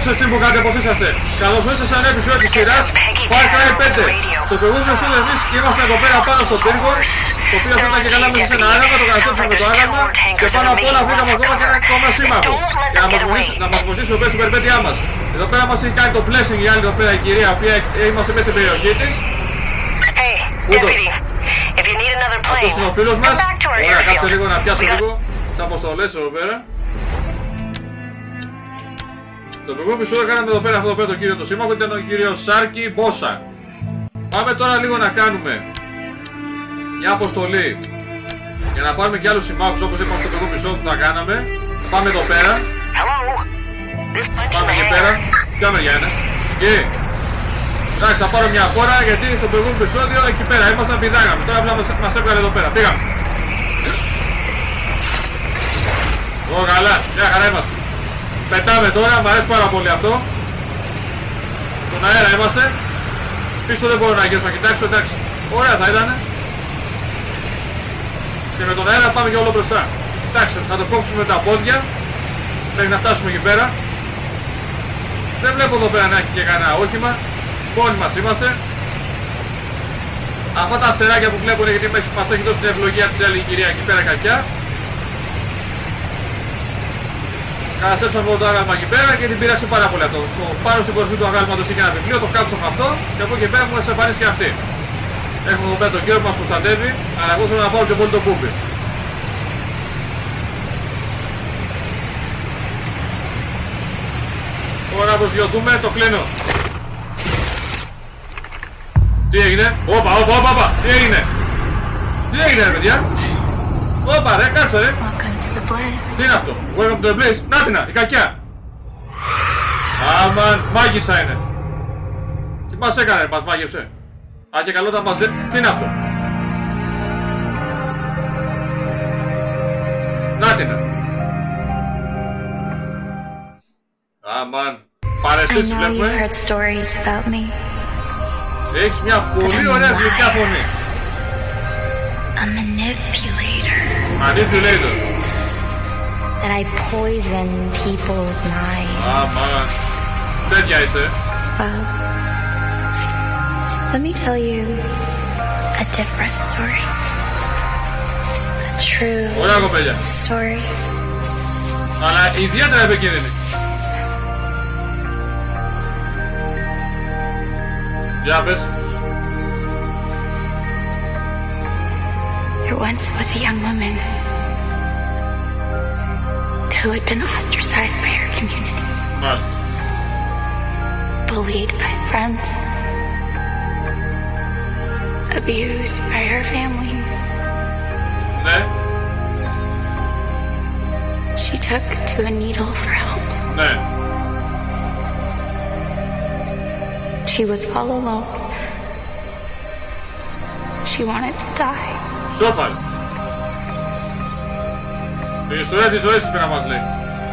Δόξα τύπου κάτι, πώς είσαστε. Καλώς ήρθατε σε ένα επεισόδιο της σειράς Far Cry 5. Στο προηγούμενο επεισόδιο εμείς ήμασταν εδώ πέρα πάνω στο πύργο, το οποίο αυτό ήταν και καλά μέσα σε ένα άγαλμα, το καταστρέψαμε με το άγαλμα και πάνω απ' όλα βρήκαμε ακόμα και ένα ακόμα σύμμαχο για να μας βοηθήσει εδώ πέρα στην περιπέτειά μας. Εδώ πέρα μας έχει κάνει το blessing η άλλη εδώ πέρα η κυρία, η οποία είμαστε μέσα στην περιοχή της. Ούτως. Αυτός είναι ο φίλος μας. Ωραία, κάτσε λίγο να πιάσω λίγο τις αποστολές εδώ πέρα. Το προηγούμενο επεισόδιο κάναμε εδώ πέρα αυτό εδώ πέρα το κύριο το σύμμαχο, ήταν ο κύριος Σάρκι Μπόσα. Πάμε τώρα λίγο να κάνουμε μια αποστολή για να πάρουμε και άλλους συμμάχους όπως είπαμε στο προηγούμενο επεισόδιο που θα κάναμε. Πάμε εδώ πέρα. Πάμε εκεί πέρα. Ποια μεριά είναι? Εκεί. Εντάξει, θα πάρω μια φορά γιατί στο προηγούμενο επεισόδιο εκεί πέρα ήμασταν πηδάγαμε. Τώρα απλά μας έβγαλε εδώ πέρα. Φύγαμε. Ω καλά, μια χαρά είμαστε. Πετάμε τώρα, μου αρέσει πάρα πολύ αυτό. Στον αέρα είμαστε. Πίσω δεν μπορώ να γυρίσω, να κοιτάξω, εντάξει. Ωραία θα ήταν. Και με τον αέρα πάμε και όλο μπροστά. Εντάξει, θα το κόψουμε με τα πόδια μέχρι να φτάσουμε εκεί πέρα. Δεν βλέπω εδώ πέρα να έχει και κανένα όχημα. Μόνοι μας είμαστε. Αυτά τα αστεράκια που βλέπουν γιατί μας έχει δώσει την ευλογία της άλλη κυρία εκεί πέρα κακιά. Καταστρέψαμε το άγαλμα εκεί πέρα και την πείραξε πάρα πολύ αυτό. Πάνω στην κορυφή του αγάλματος είχε ένα βιβλίο, το κάψαμε αυτό και από εκεί πέρα μου εμφανίσει και αυτή. Έχουμε εδώ πέρα τον κύριο που μας προστατεύει, αλλά εγώ θέλω να πάω και πολύ το κούμπι. Τώρα να προσγειωθούμε, το κλείνω. Τι έγινε? Όπα, τι έγινε? Τι έγινε ρε παιδιά? Όπα ρε, κάτσε ρε. Τι είναι αυτό? Welcome to the place. Νάτινα, η κακιά. Αμαν, μάγισσα είναι. Τι μας έκανε, μας μάγεψε? Α, και καλό τα μας λέει. Τι είναι αυτό? Νάτινα. Αμαν, παρεσύσεις βλέπουμε. Έχεις μια πολύ ωραία γλυκιά φωνή. Manipulator. That I poison people's minds. Man. Τέτοια είσαι. Well, let me tell you a different story. A true story. Αλλά ιδιαίτερα επικίνδυνη. Για πες. There once was a young woman who had been ostracized by her community, bullied by friends, abused by her family. She took to a needle for help. She was all alone. She wanted to die. Σώπας. Την ιστορία της ζωής πρέπει να μας λέει.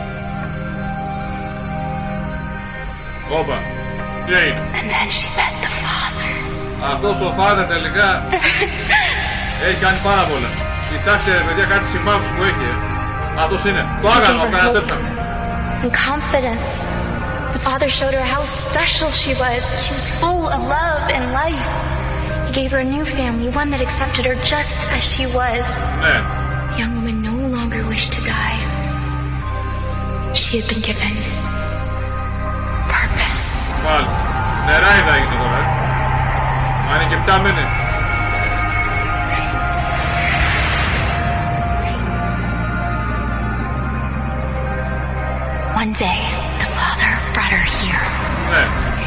Όπα. Τι έγινε? And then she met the father. Αυτός ο father τελικά έχει κάνει πάρα πολλά. Κοιτάξτε παιδιά κάτι συμμάχους που έχει. Αυτός είναι. Το άγαλμα που καταστρέψαμε. And confidence. The father showed her how special she was. She was full of love and life. He gave her a new family, one that accepted her just as she was. Ναι. The young woman no longer wished to die. She had been given purpose. Μάλιστα. Νεράει θα γίνει τώρα. Αν είναι και πτάμενε. One day, the father brought her here. Ναι.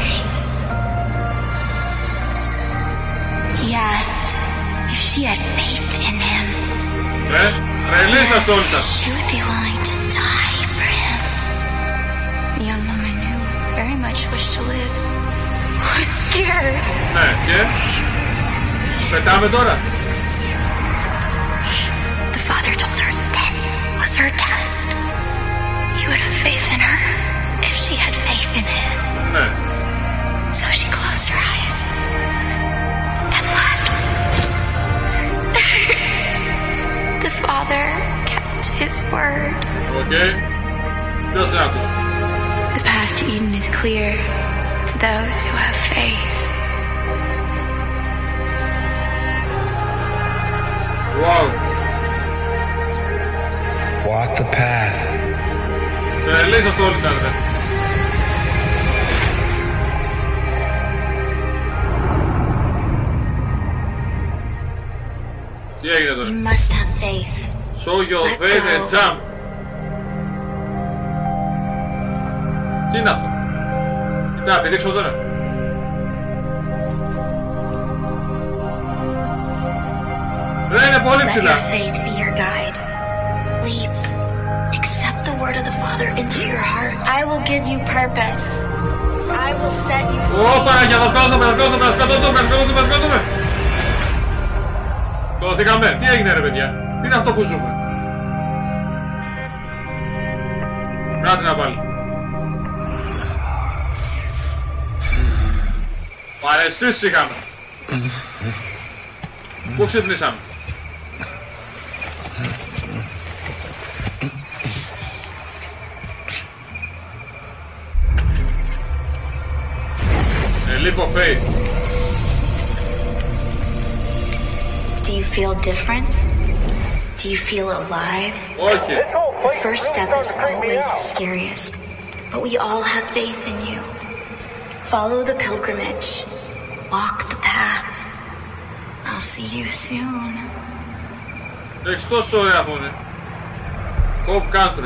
He asked if she had faith in him. Ναι. Ρελίσας όλτα. She would be willing to die for him. The young woman who very much wished to live was scared. Ναι, και πετάμε τώρα. The father told her this was her test. He would have faith in her if she had faith in him. Ναι. So she closed her eyes and left. The father kept his word. Okay. Ποιος είναι αυτός? The path to Eden is clear to those who have faith. Wow. Walk the path. Λέει σωστό όλοι ξέρετε. Τι έγινε τώρα? You must have faith. Show your faith and jump. Τι είναι αυτό? Να πηδήξω τώρα. Ρε είναι πολύ ψηλά. Let your faith be your guide. Leap. Accept the word of the Father into your heart. I will give you purpose. I will set you free. Ω Παναγιά, θα σκοτώθουμε. Σκοτώθηκαμε. Τι έγινε ρε παιδιά? Τι είναι αυτό που ζούμε? Κράτη να πάλι. Παρεστήσεις είχαμε. Πού ξυπνήσαμε? A leap of faith. Do you feel different? Do you feel alive? Όχι. The first step is always the scariest, but we all have faith in you. Follow the pilgrimage. Walk the path. I'll see you soon. Έχεις τόσο ωραία φωνή. Hope Country.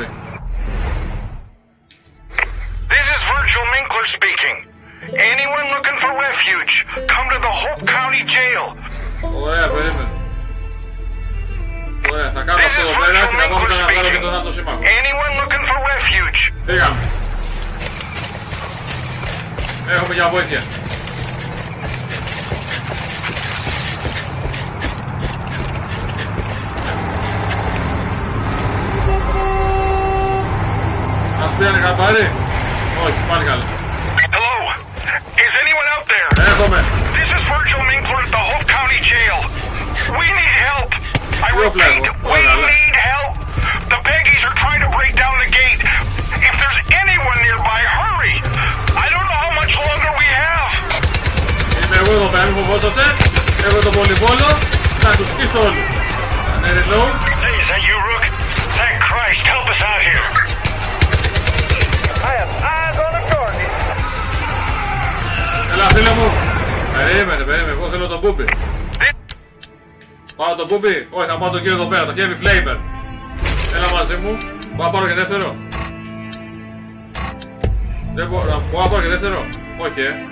This is Virgil Minkler speaking. Anyone looking for refuge, come to the Hope County Jail. Ωραία, περίμενε. Ωραία, θα κάνω αυτό εδώ πέρα και θα πάω μετά να βγάλω και τον άλλο σύμμαχο. Anyone looking for refuge. Φύγαμε. Έχουμε για βοήθεια. Μας πήρανε καμπάρι? Όχι, πάλι καλά. Hello? Is anyone out there? Έρχομαι. This is Virgil Minkler at the Hope County Jail. We need help. I repeat, we need help. The Peggies are trying to break down the gate. If there's anyone nearby, hurry. I don't know how much longer we have. Είμαι εγώ εδώ πέρα, μην φοβόσαστε. Έχω τον πολυβόλο. Θα τους σκίσω όλους. Κάνε reload. Hey, is that you, Rook? Thank Christ, help us out here. I have eyes on the target. Έλα φίλε μου. Περίμενε, εγώ θέλω τον Μπούμπι. Πάω τον Μπούμπι, όχι θα πάω τον κύριο εδώ πέρα, το Heavy Flavor. Έλα μαζί μου, μπορώ να πάρω και δεύτερο. Δεν μπορώ να πάρω και δεύτερο, όχι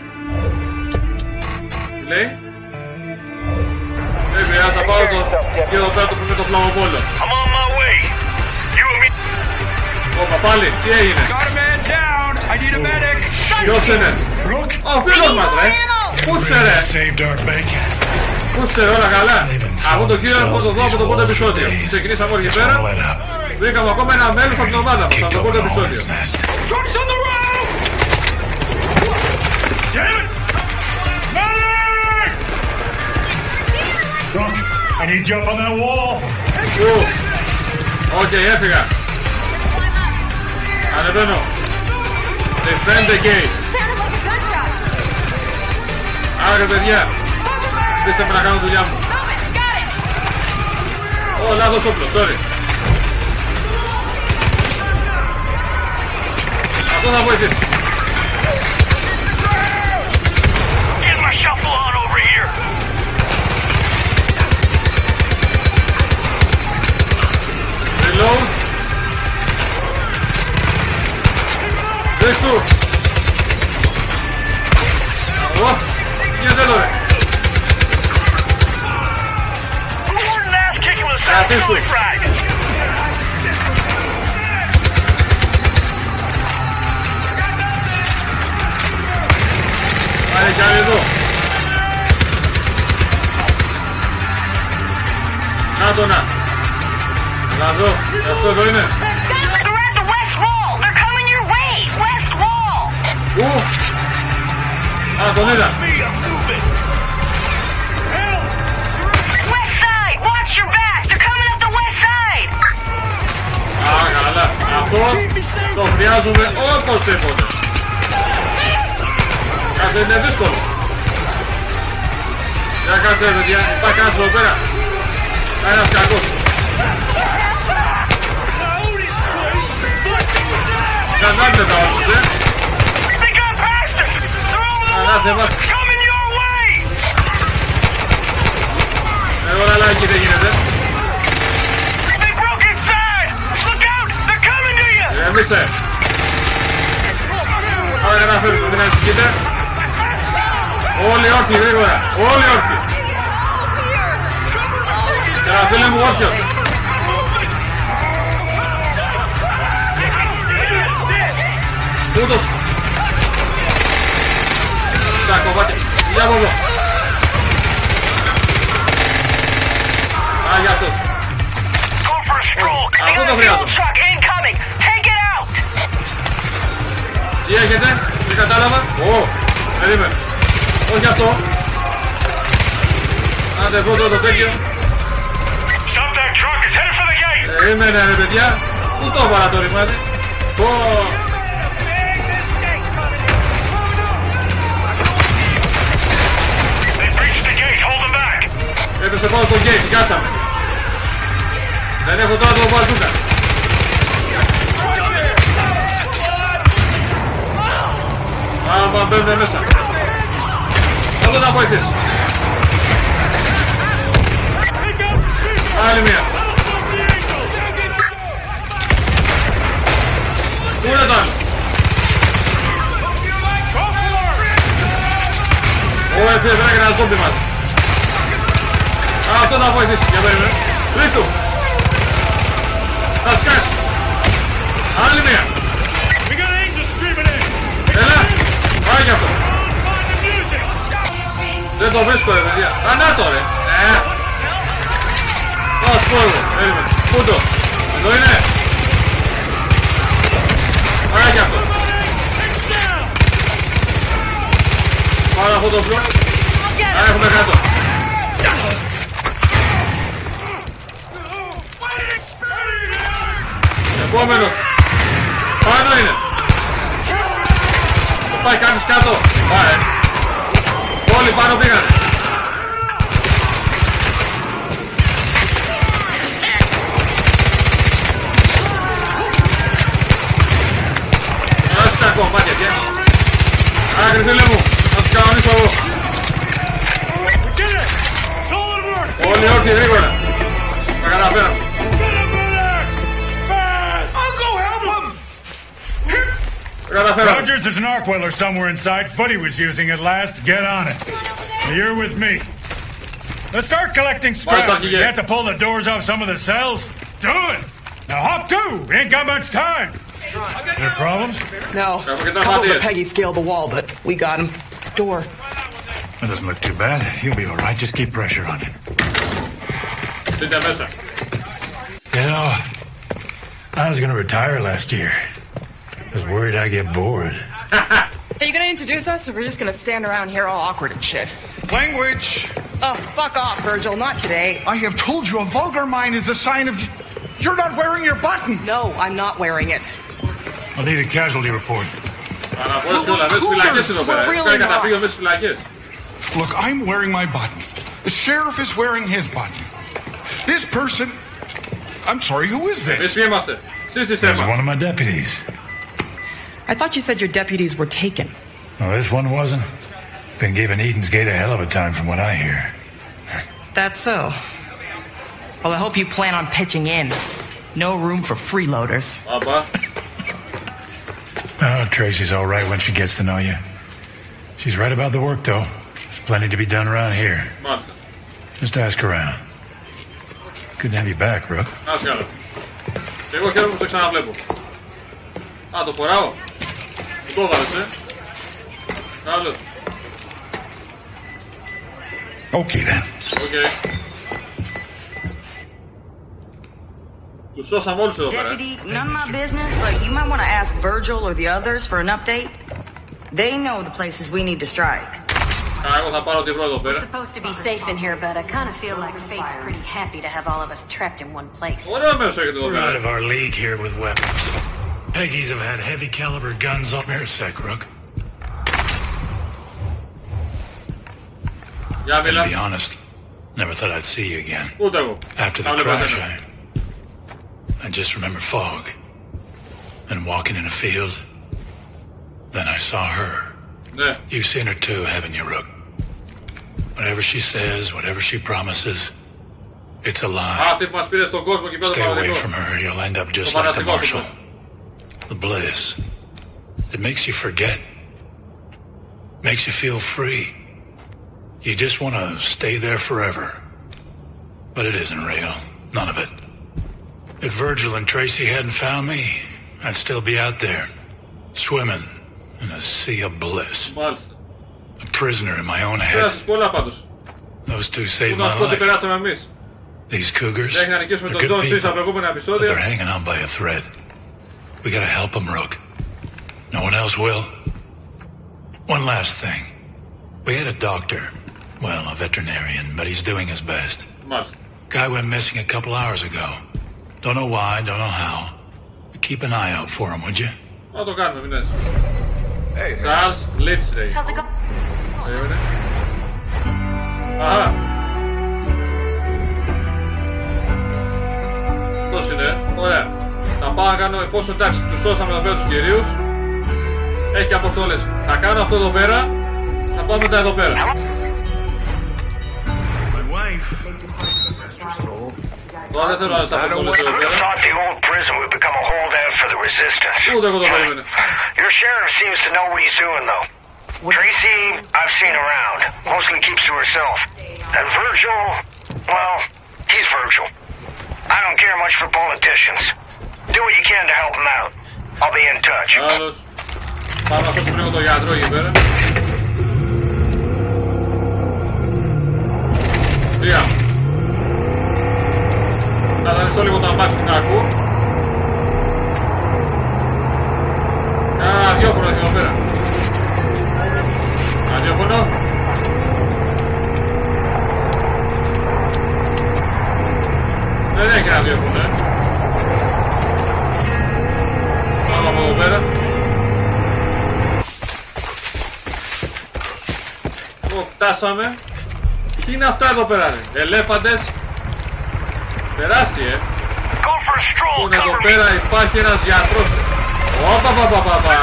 Τι λέει? Δεν πειράζει, θα πάω τον κύριο εδώ πέρα με το φλαμοβόλο. Όπα πάλι, τι έγινε? Ποιος είναι? Ο φίλος μας ρε. Πού είσαι ρε? Πού είσαι ρε, όλα καλά? Αυτό το κύριο έχω το δω από το πρώτο επεισόδιο. Ξεκινήσαμε όλοι εκεί πέρα. Βρήκαμε ακόμα ένα μέλος από την ομάδα μας από το πρώτο επεισόδιο. I need you up on that wall. Οκ, έφυγα. Ανεβαίνω. Defend the gate. Άρα παιδιά, αφήστε με να κάνω δουλειά μου. Ω, λάθος όπλο, sorry. Αυτό θα βοηθήσει. Get my shuffle on over here. Reload. Δέσου. Ω, γίνεται εδώ ρε. Καθίσου. Πάνε κι άλλοι εδώ. Να το να. Να δω. Αυτό εδώ είναι. Α, τον είδα. Α, καλά. Αυτό το χρειάζομαι οπωσδήποτε. είναι δύσκολο. Για κάτσε παιδιά, υπάρχει ένας εδώ πέρα. Ένας κακός. Κανάτε τα όμως, Κανάτε μας. Εγώ λαλάκι δεν γίνεται. Εμείστε. Άρα καταφέρουμε, μην ανησυχείτε. Όλοι όρθιοι γρήγορα, όλοι όρθιοι. Ένα φίλε μου όρθιος. Ούτως. Τα κομμάτια, για από εδώ. Α, για αυτός. Αυτό το χρειάζομαι. Τι έχετε, δεν κατάλαβα. Ω, περίμενε. Όχι αυτό. Άντε πρώτο το τέτοιο. Περίμενε ρε παιδιά. Πού το έβαλα το ρημάδι. Πω. Έπεσε πάνω στο gate, κάτσαμε. Δεν έχω τώρα το μπαζούκα. Άμα μπαίνουν μέσα. Αυτό να βοηθήσει. Άλλη μία. Πού είναι το άλλο. Ωραία φίλε, πρέπει να ζόμπι μας. Αυτό να βοηθήσει, για περίμενε. Τρίτου. Θα σκάσει. Άλλη μία. Έλα. Πάει κι αυτό. Δεν το βρίσκω ρε παιδιά. Θανάτω ρε. Θα σου πω εγώ. Περίμενε. Πού το. Εδώ είναι. Πάει κι αυτό. Πάρω αυτό το πλό. Α, έχουμε κάτω. Επόμενος. Πάνω είναι. Πάει κάνεις κάτω. Πάει. Όλοι πάνω πήγανε. Ας τα κομμάτια πια. Άκρη φίλε μου. Θα τους κανονίσω εγώ. Όλοι όρθιοι γρήγορα. Τα καταφέραμε. Rogers, there's an arc welder somewhere inside. Footy was using it last. Get on it. You're with me. Let's start collecting scrap. You have to pull the doors off some of the cells. Do it. Now hop to. We ain't got much time. There problems? No. Couple of Peggy scaled the wall, but we got him. Door. That doesn't look too bad. He'll be all right. Just keep pressure on it. You know, I was going to retire last year. I was worried I'd get bored. Are you gonna introduce us, or we're just gonna stand around here all awkward and shit? Language! Oh, fuck off, Virgil. Not today. I have told you a vulgar mind is a sign of... You're not wearing your button! No, I'm not wearing it. I'll need a casualty report. Look, I'm wearing my button. The sheriff is wearing his button. This person... I'm sorry, who is this? This is one of my deputies. I thought you said your deputies were taken. No, this one wasn't. Been giving Eden's Gate a hell of a time from what I hear. That's so. Well, I hope you plan on pitching in. No room for freeloaders. Oh, Tracy's all right when she gets to know you. She's right about the work, though. There's plenty to be done around here. Just ask around. Good to have you back, Rook. Εγώ χαίρομαι που σε ξαναβλέπω. Α, το φοράω. Το έβαλες, Καλώς. Okay, then. Okay. Τους σώσαμε όλους εδώ πέρα. Deputy, none of my business, but you might want to ask Virgil or the others for an update. They know the places we need to strike. Εγώ θα πάρω τη βρω εδώ πέρα. We're supposed to be safe in here, but I kind of feel like fate's pretty happy to have all of us trapped in one place. Ωραία μέσα έχετε εδώ We're πέρα. out of our league here with weapons. Peggy's have had heavy caliber guns on their sec, Rook. To be honest, never thought I'd see you again. After the crash, I just remember fog. And walking in a field. Then I saw her. Yeah. You've seen her too, haven't you, Rook? Whatever she says, whatever she promises, it's a lie. Stay away from her, you'll end up just like the Marshal. The bliss. It makes you forget. Makes you feel free. You just want to stay there forever. But it isn't real. None of it. If Virgil and Tracy hadn't found me, I'd still be out there, swimming in a sea of bliss. A prisoner in my own head. Those two saved my life. These cougars are good people, but they're hanging on by a thread. We gotta help them, Rook. No one else will. One last thing. We had a doctor. Well, a veterinarian, but he's doing his best. Guy went missing a couple hours ago. Don't know why, don't know how. But keep an eye out for him, would you? Hey, Charles Lindsay. How's it going? Αχα. Αυτός είναι. Ωραία. Θα πάω να κάνω, εφόσον εντάξει, τους σώσαμε εδώ πέρα τους κυρίους. Έχει και αποστολές. Θα κάνω αυτό εδώ πέρα. Θα πάω μετά εδώ πέρα. Τώρα δεν θέλω άλλες αποστολές εδώ πέρα. Ούτε εγώ το περίμενε. Your sheriff seems to know what he's doing, though. Tracy, I've seen around. Mostly keeps to herself. And Virgil, well, he's Virgil. I don't care much for politicians. Do what you can to help him out. I'll be in touch. Άλλος. Πάμε να σώσουμε λίγο το γιατρό εκεί πέρα. Τρία. Θα δανειστώ λίγο το αμάξι του κακού. Ραδιόφωνο έχει εδώ πέρα. Ραδιόφωνο. Δεν έχει ραδιόφωνο, Πάμε από εδώ πέρα. Φτάσαμε. Τι είναι αυτά εδώ πέρα, ρε? Ελέφαντες. Τεράστιοι, είναι εδώ πέρα, υπάρχει ένας γιατρός. Οπαπαπαπαπα.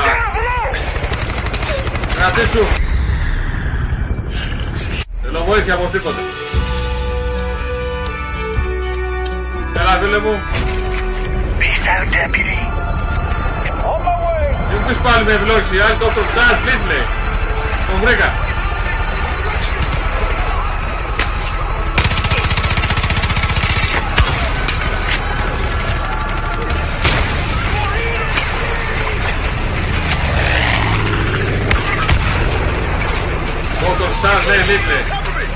Κρατήσου. Θέλω βοήθεια από τίποτε. Έλα, φίλε μου. Δεν μου πεις πάλι με ευλόγηση, άλλη το Charles Lindley. Τον βρήκα. Charles Lindley.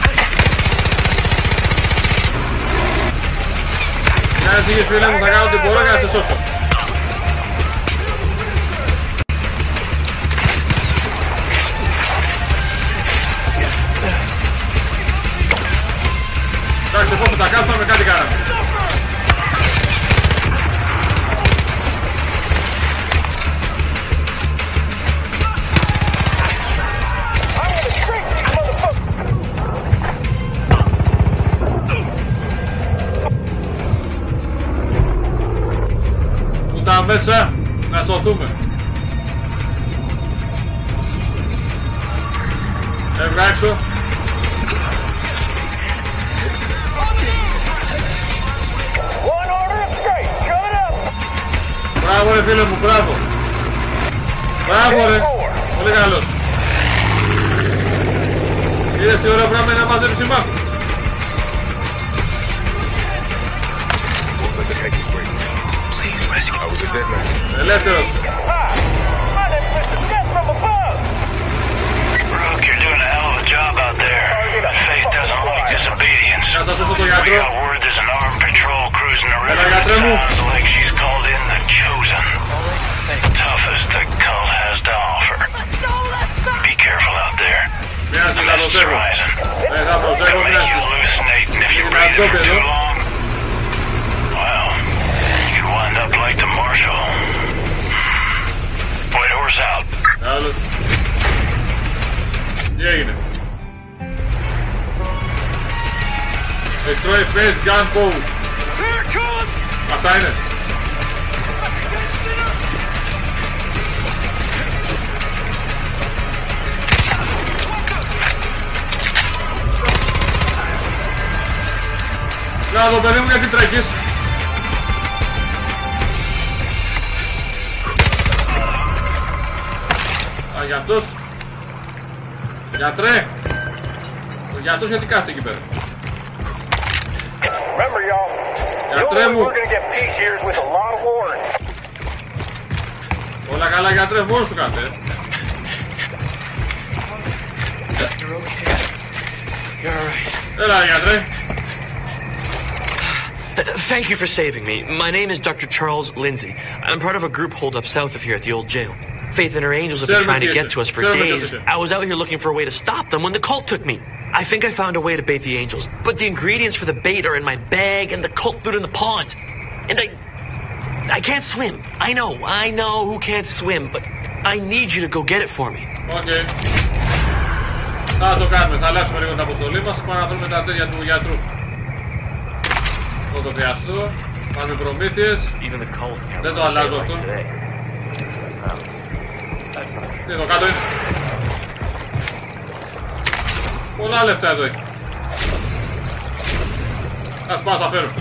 Να ζήγεις, φίλε μου, θα κάνω ό,τι μπορώ για να σε σώσω. Εντάξει, εφόσον τα κάτσαμε, κάτι κάναμε. Μέσα να σωθούμε. Έβγα έξω. Μπράβο ρε φίλε μου, μπράβο. Μπράβο ρε. Πολύ καλός. Είδες τι ωραία πράγμα είναι να μαζεύεις συμμάχους. Ελεύθερος. Rook, you're doing a hell of a job out there. Faith doesn't like disobedience. We got word there's an armed patrol cruising the river. Sounds like she's called in the Chosen. Toughest the cult has to offer. Be careful out there. The mist's rising. They'll make you hallucinate, and if you breathe it for too long, well, you'd wind up like the Marshal. White horse out. Άλλος. Τι έγινε? Destroy face gun boat. Αυτά είναι. Να δω παιδί μου γιατί τρέχεις. Α, για αυτός. Γιατρέ. Ο γιατρός γιατί κάθεται εκεί πέρα. Γιατρέ μου. Όλα καλά γιατρέ, μόνος του κάθεται. Έλα γιατρέ. Thank you for saving me. My name is Dr. Charles Lindsay. I'm part of a group holed up south of here at the old jail. Faith and her angels have been trying to get to us for days. I was out here looking for a way to stop them when the cult took me. I think I found a way to bait the angels, but the ingredients for the bait are in my bag and the cult threw it in the pond. And I can't swim. I know who can't swim, but I need you to go get it for me. Okay. Θα το κάνουμε, θα αλλάξουμε λίγο την αποστολή μας, πάμε να βρούμε τα αρτέρια του γιατρού. Θα το χρειαστώ, πάμε προμήθειες, δεν το αλλάζω αυτό. Τι εδώ κάτω είναι. Πολλά λεφτά εδώ έχει. Ας πάω, θα φέρω.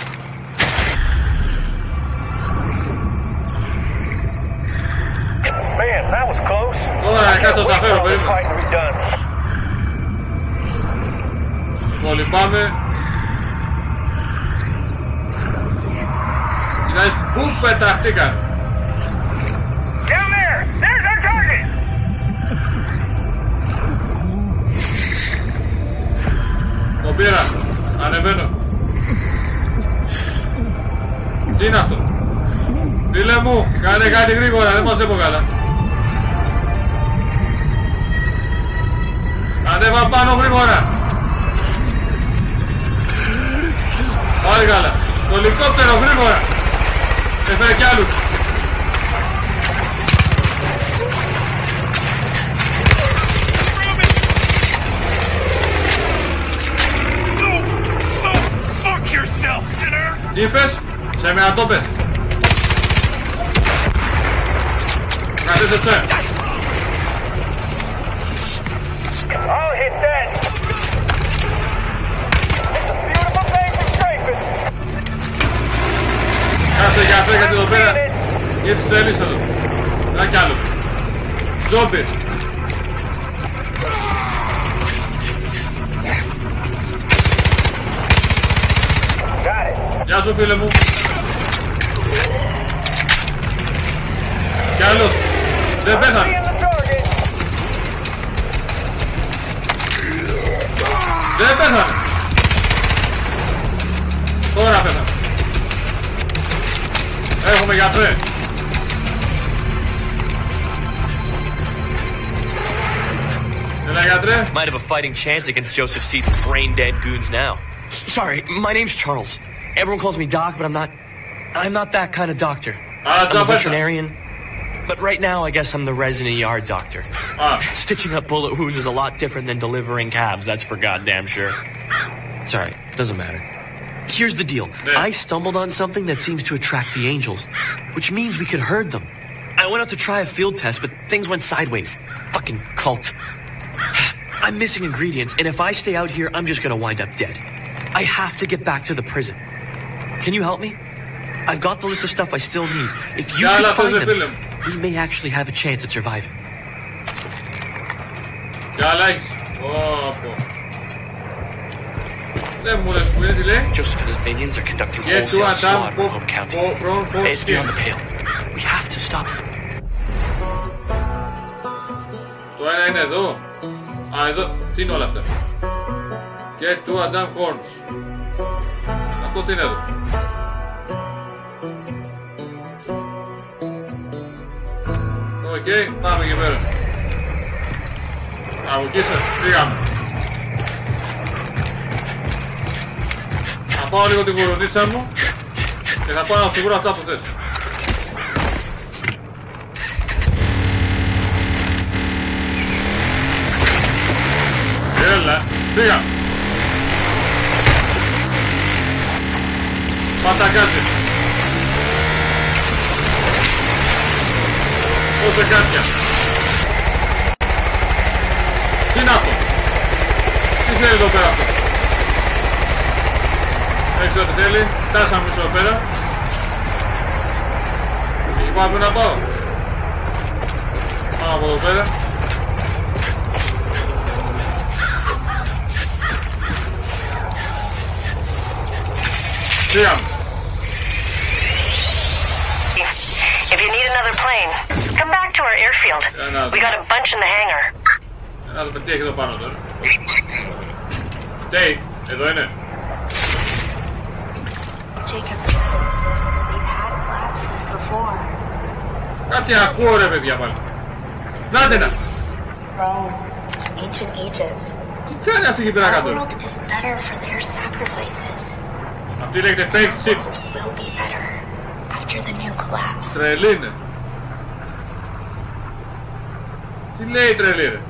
Ωραία, κάτω θα φέρω, περίμενε. Λοιπόν, λυπάμαι. Κοιτάξτε, πού πεταχτήκαν. Το πήρα, ανεβαίνω. Τι είναι αυτό. Φίλε μου, κάνε κάτι γρήγορα, δεν μας βλέπω καλά. Ανέβα πάνω γρήγορα. Πάλι καλά. Το ελικόπτερο γρήγορα. Έφερε κι άλλους. Τι είπες, σε με να το πες. Κρατήσε τσε. Κάτσε για αυτό γιατί εδώ πέρα. Γιατί στο έλυσε εδώ. Ένα κι άλλος. Ζόμπι. Γεια σου φίλε μου. Κι άλλος. Δεν πέθανε. Δεν πέθανε. Τώρα πέθανε. Έχουμε γιατρέ. Έλα γιατρέ. Might have a fighting chance against Joseph Seaton's brain-dead goons now. Sorry, my name's Charles. Everyone calls me Doc, but I'm not that kind of doctor. I'm a veterinarian. But right now, I guess I'm the resident ER doctor. Stitching up bullet wounds is a lot different than delivering cabs, that's for goddamn sure. Sorry, doesn't matter. Here's the deal. I stumbled on something that seems to attract the angels, which means we could herd them. I went out to try a field test, but things went sideways. Fucking cult. I'm missing ingredients, and if I stay out here, I'm just gonna wind up dead. I have to get back to the prison. Can you help me? I've got the list of stuff I still need. If you can find them, we may actually have a chance at surviving. Joseph and his minions are conducting wholesale slaughter in Hope County. It's beyond the pale. We have to stop them. Το ένα είναι εδώ. Α, εδώ. Τι είναι όλα αυτά. Get to Adam Horns. Αυτό τι είναι εδώ. Οκ, πάμε εκεί πέρα. Από εκεί πήγαμε. Θα πάω λίγο την κορονίτσα μου και θα πάω να σου βρω αυτά που θες. Έλα, πήγα. Πατακάτσι. Δώσε κάποια. Τι να το. Τι θέλει εδώ πέρα αυτό. Δεν ξέρω τι θέλει. Φτάσαμε εμείς εδώ πέρα. Εκεί πάμε να πάω. Πάω από εδώ πέρα. Φύγαμε. If you need another plane, come back to our airfield. We got a bunch in the hangar. Να δούμε τι έχει εδώ πάνω τώρα. Dave, εδώ είναι. Jacob said we've had collapses before. Κάτι ακούω ρε παιδιά πάλι. Νάτε να. Rome, ancient Egypt. Τι κάνει αυτή εκεί πέρα κάτω. The world is better for their sacrifices. Αυτή λέγεται fake ship. Will be better after the new collapse. Τρελή είναι. Τι λέει η τρελή ρε.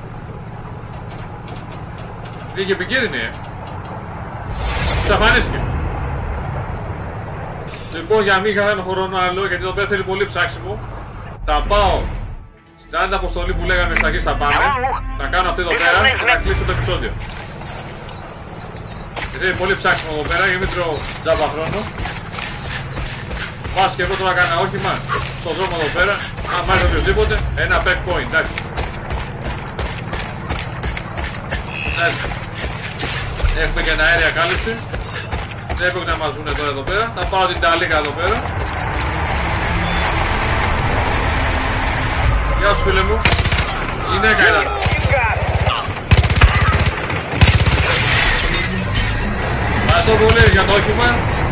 Λίγη επικίνδυνη Σταφανίστηκε. Λοιπόν, για μην χαθάνω χρόνο άλλο, γιατί εδώ πέρα θέλει πολύ ψάξιμο, θα πάω στην άλλη αποστολή που λέγαμε στα αρχή θα πάμε. Θα κάνω αυτή εδώ πέρα και θα κλείσω το επεισόδιο. Και θέλει πολύ ψάξιμο εδώ πέρα για μην τρώω τζάμπα χρόνο. Πας και εδώ τώρα κάνα όχημα στον δρόμο εδώ πέρα. Αν μάθει οποιοδήποτε, ένα back point, εντάξει. Έχουμε και ένα αέρια κάλυψη. Δεν έπρεπε να μας βγουν τώρα εδώ πέρα. Θα πάω την ταλίκα εδώ πέρα. Γεια σου φίλε μου. Γυναίκα ήταν. Ευχαριστώ πολύ για το όχημα.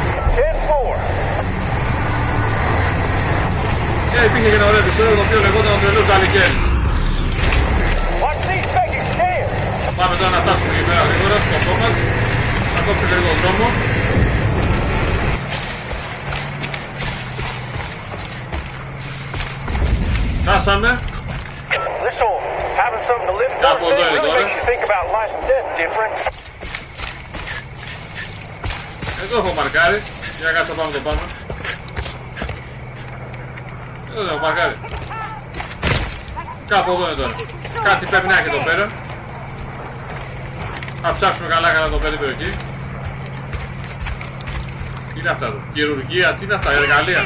Και υπήρχε και ένα ωραίο επεισόδιο το οποίο λεγόταν ο τρελός Νταλικέλης. Πάμε τώρα να φτάσουμε εκεί πέρα γρήγορα στο σκοπό μας. Θα κόψω και λίγο δρόμο. Φτάσαμε. Κάπου εδώ είναι τώρα. Εδώ έχω μαρκάρει. Για να κάτσω πάνω το πάνω. Εδώ έχω μαρκάρει. Κάπου εδώ είναι τώρα. Κάτι πρέπει να έχει εδώ πέρα. Θα ψάξουμε καλά το περίπου εκεί. Τι είναι αυτά εδώ, χειρουργία, τι είναι αυτά, εργαλεία.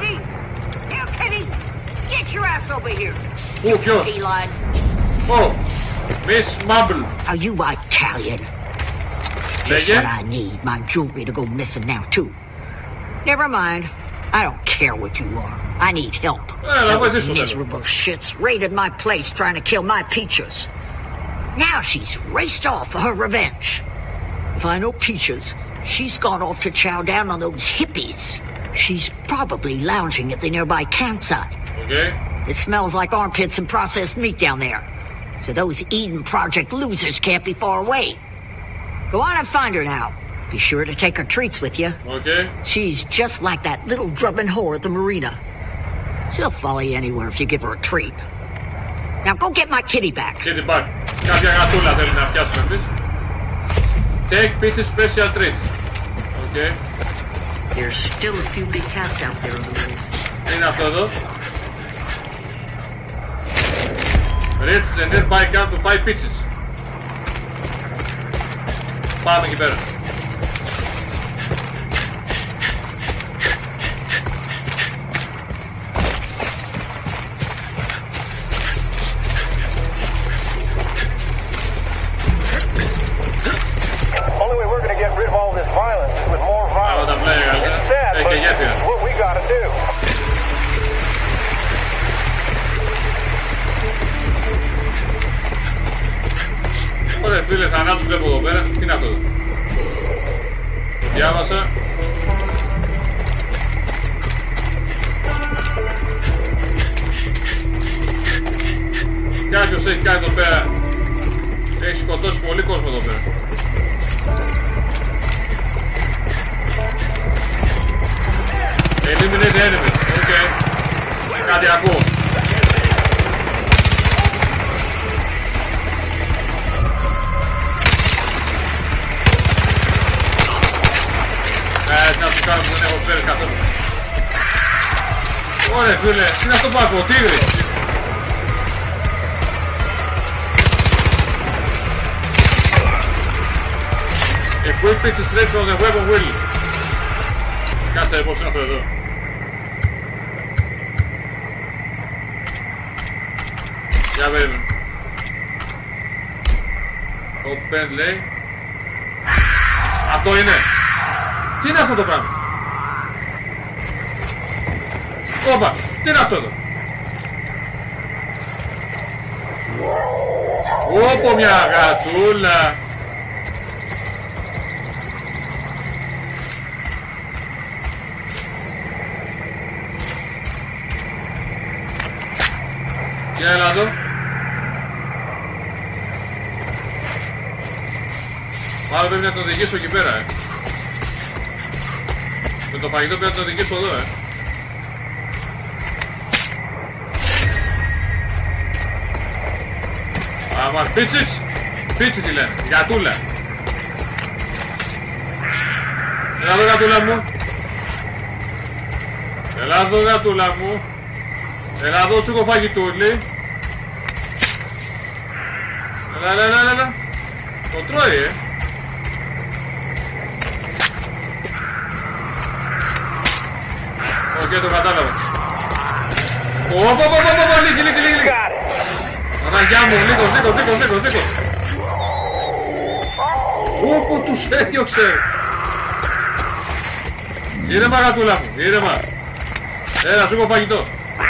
Πού, ποιος? Ω, Miss Mumble. Are you Italian? That's what I need, my jewelry to go missing now too. Never mind, I don't care what you are. I need help. Those miserable shits raided my place trying to kill my Peaches. Now she's raced off for her revenge. If I know Peaches, she's gone off to chow down on those hippies. She's probably lounging at the nearby campsite. Okay. It smells like armpits and processed meat down there. So those Eden Project losers can't be far away. Go on and find her now. Be sure to take her treats with you. Okay. She's just like that little drubbing whore at the marina. She'll follow you anywhere if you give her a treat. Now go get my kitty back. Kitty back. Κάποια γατούλα θέλει να πιάσουμε εμείς. Take Peach's special treats. Okay. There's still a few big cats out there on the loose. Είναι αυτό εδώ. Reach the nearby camp to find Peaches. Πάμε εκεί πέρα. Ωραία φίλε, θανάτους βλέπω εδώ πέρα. Τι είναι αυτό εδώ? Το διάβασα. Κάποιος έχει κάνει εδώ πέρα. Έχει σκοτώσει πολύ κόσμο εδώ πέρα. Eliminate the enemies. Okay. Κάτι ακούω. Nothing. κάνω που δεν έχω σφαίρες καθόλου. Ωραία φίλε, τι είναι αυτό που ακούω, τίγρη. A quick pitch straight from the weapon wheel. Κάτσε πώς είναι αυτό εδώ. Για περίμενε. Open λέει. Αυτό είναι. Τι είναι αυτό το πράγμα. Όπα, τι είναι αυτό εδώ. Όπο μια γατούλα. Για έλα εδώ. Μάλλον πρέπει να τον οδηγήσω εκεί πέρα, Με το φαγητό πρέπει να τον οδηγήσω εδώ, Άμα πίτσις. Πίτσι τι λένε, γατούλα. Έλα εδώ γατούλα μου. Έλα εδώ γατούλα μου. Έλα εδώ τσούκο φαγητούλι. Έλα. Το τρώει, Οκ, το κατάλαβα. Λίγη. Αγιά μου, λίγο. Όπο, τους έδιωξε. Ήρεμα γατούλα μου, ήρεμα. Έλα, σου έχω φαγητό.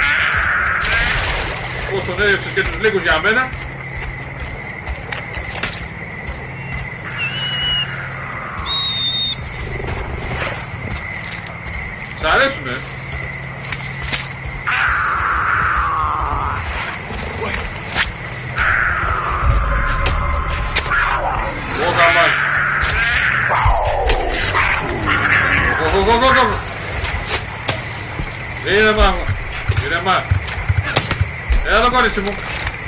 Πόσο έδιωξες και τους λίγους για μένα. Σ' αρέσουνε. Ήρεμα. Έλα το κορίτσι μου.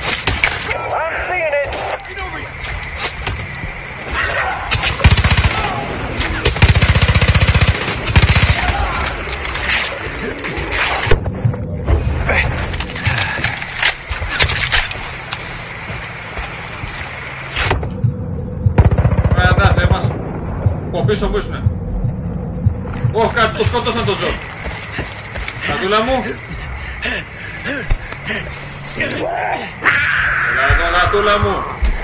Ωραία, Θεέ μας. Πίσω που ήσουνε. Κάτι το σκότωσαν το ζώο. Κατούλα μου. Έλα εδώ γατούλα μου.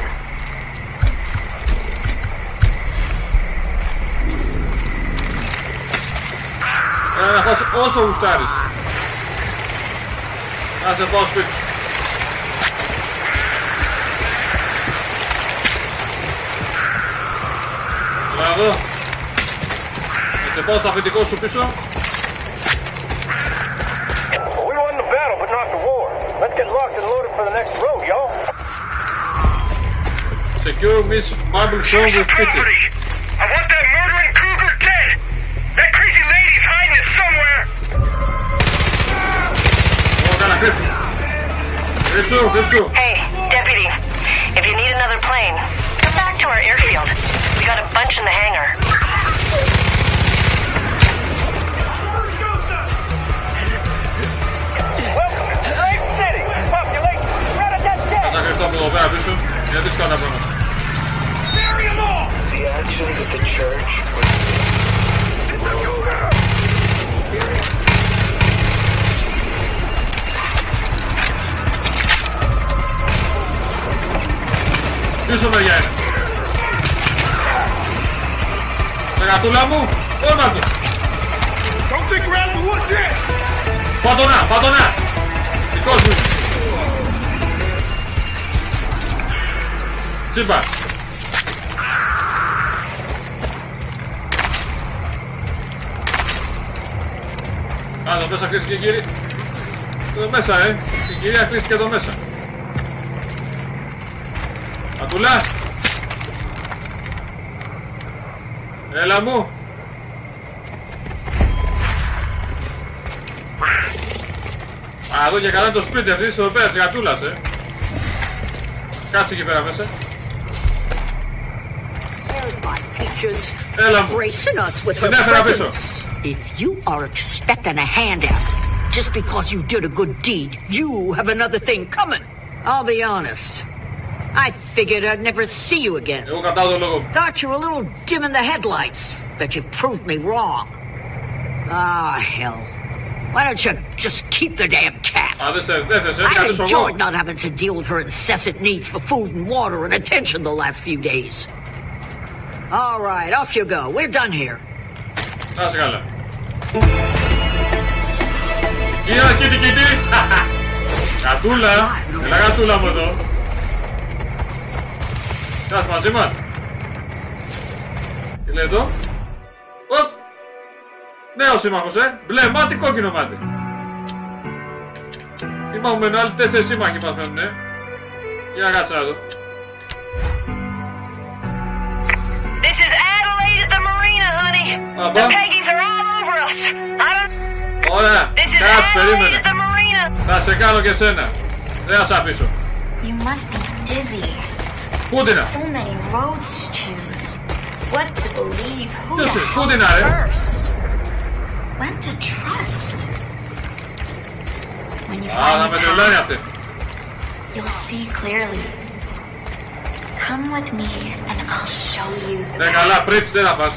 Έλα να φας όσο γουστάρεις. Να σε πάω σπίτι σου. Έλα εδώ. Να σε πάω στο αφεντικό σου πίσω. Secure Miss Marblestone with pity. I want that murdering cougar dead! That crazy lady's hiding it somewhere! Oh, got a Griffin. Hey, deputy. If you need another plane, come back to our airfield. We got a bunch in the hangar. Welcome to Night City! Population rat-a-tat-tat! Θα κρυφτώ από εδώ πέρα πίσω. Είναι δύσκολα τα πράγματα. The actions of the church Πίσω μεριά είναι. Γατούλα μου, όνομα του. Πατωνά. Δικός μου. Τσίπα. Εδώ μέσα κλείσει και η κυρία. Εδώ μέσα, η κυρία κλείσει και εδώ μέσα. Ατουλά. Έλα μου. Α, εδώ και καλά το σπίτι αυτή είσαι εδώ πέρα της γατούλας, Κάτσε εκεί πέρα μέσα. Έλα μου. Συνέφερα πίσω. If you are expecting a handout just because you did a good deed, you have another thing coming. I'll be honest. I figured I'd never see you again. Thought you were a little dim in the headlights, but you've proved me wrong. Ah, hell. Why don't you just keep the damn cat? I enjoyed not having to deal with her incessant needs for food and water and attention the last few days. All right, off you go. We're done here. That's καλά. Κοίτα, κίτι. Κατούλα. Έλα κατούλα μου εδώ. Κάτσε μαζί μας. Τι λέει εδώ. Οπ. Νέος σύμμαχος, μπλε μάτι, κόκκινο μάτι. Υπάρχουν άλλοι 4 σύμμαχοι μας μένουν, Για να κάτσε να δω. This is Adelaide at the marina, honey. The Peggies are all over us. Ωραία, κάτσε, περίμενε. Θα σε κάνω και εσένα. Δεν θα σε αφήσω. You must be dizzy. Πού την So many roads to choose. What to believe, who to help first. When to trust. When you find the path, you'll see clearly. Come with me and I'll show you the path. Καλά, πρίτσι δεν θα φας.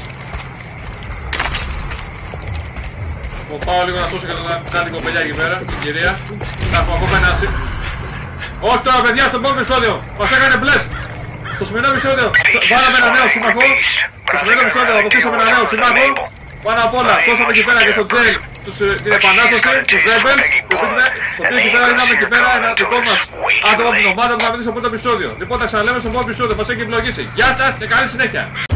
Μου πάω λίγο να σώσω και την κοπελιά εκεί πέρα, την κυρία. Θα έχω ακόμα ένα σύμφωνο. Όχι τώρα παιδιά, στο επόμενο επεισόδιο. Μας έκανε μπλες. Στο σημερινό επεισόδιο βάλαμε ένα νέο σύμμαχο. Στο σημερινό επεισόδιο αποκτήσαμε ένα νέο σύμμαχο. Πάνω απ' όλα σώσαμε εκεί πέρα και στο jail την επανάσταση, τους rebels. Στο οποίο εκεί πέρα είδαμε εκεί πέρα ένα δικό μας άτομο από την ομάδα που θα βρει στο πρώτο επεισόδιο. Λοιπόν, τα ξαναλέμε στο πρώτο επεισόδιο. Μας έχει ευλογήσει. Γεια σας και καλή συνέχεια.